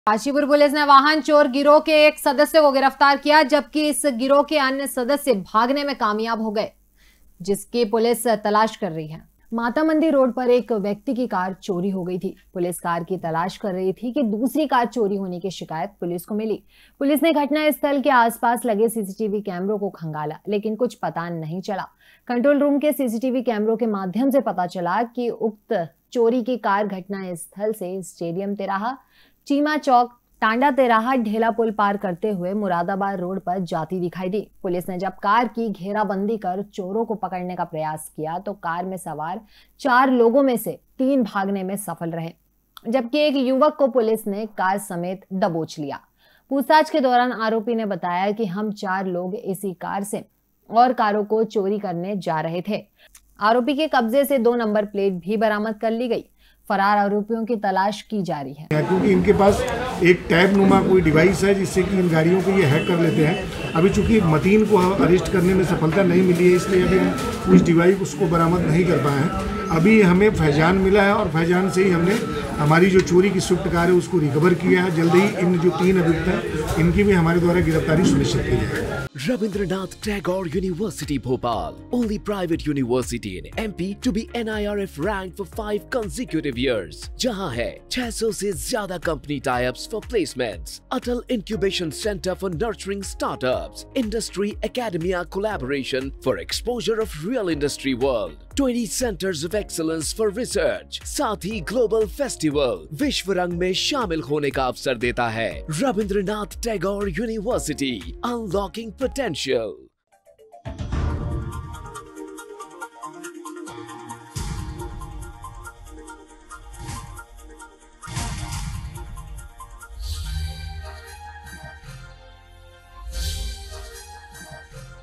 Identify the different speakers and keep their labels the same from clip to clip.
Speaker 1: Kashipur police ने वाहन चोर गिरोह के एक सदस्य को गिरफ्तार किया, जबकि इस गिरोह के अन्य सदस्य भागने में कामयाब हो गए, जिसकी पुलिस तलाश कर रही है। माता मंडी रोड पर एक व्यक्ति की कार चोरी हो गई थी। पुलिस कार की तलाश कर रही थी कि दूसरी कार चोरी होने की शिकायत पुलिस को मिली। पुलिस ने घटना स्थल के आसपास लगे सीसीटीवी कैमरों को खंगाला, लेकिन कुछ पता नहीं चला। कंट्रोल रूम के सीसीटीवी कैमरों के माध्यम से पता चला कि उक्त चोरी की कार घटना स्थल से स्टेडियम तिराहा, चीमा चौक, टांडा तिराहा, ढेला पुल पार करते हुए मुरादाबाद रोड पर जाती दिखाई दी। पुलिस ने जब कार की घेराबंदी कर चोरों को पकड़ने का प्रयास किया तो कार में सवार 4 लोगों में से 3 भागने में सफल रहे, जबकि एक युवक को पुलिस ने कार समेत दबोच लिया। पूछताछ के दौरान आरोपी ने बताया कि हम 4 लोग इसी कार से और कारों को चोरी करने जा रहे थे। आरोपी के कब्जे से 2 नंबर प्लेट भी बरामद कर ली गई। फरार आरोपियों की तलाश की जा रही है,
Speaker 2: क्योंकि इनके पास एक टैब नुमा कोई डिवाइस है जिससे कि इन गाड़ियों को ये हैक कर लेते हैं। अभी चूंकि मतीन को अरेस्ट करने में सफलता नहीं मिली है, इसलिए अभी हम उस डिवाइस उसको बरामद नहीं कर पाए हैं। अभी हमें फैजान मिला है और फैजान से ही हमने हमारी जो चोरी की स्विफ्ट कार है उसको रिकवर किया है। जल्द ही इन जो 3 अभियुक्त हैं इनकी भी हमारे द्वारा गिरफ्तारी सुनिश्चित की जाएगी।
Speaker 3: Rabindranath Tagore University Bhopal, only private university in MP to be NIRF ranked for 5 consecutive years, जहां है 600 से ज्यादा company tie-ups for placements, Atal Incubation Center for nurturing startups, Industry Academia collaboration for exposure of real industry world, 20 centers of excellence for research, साथ ही global festival विश्व रंग में शामिल होने का अवसर देता है। Rabindranath Tagore university, unlocking potential.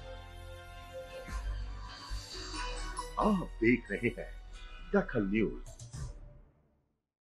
Speaker 4: आप देख रहे हैं दखल न्यूज।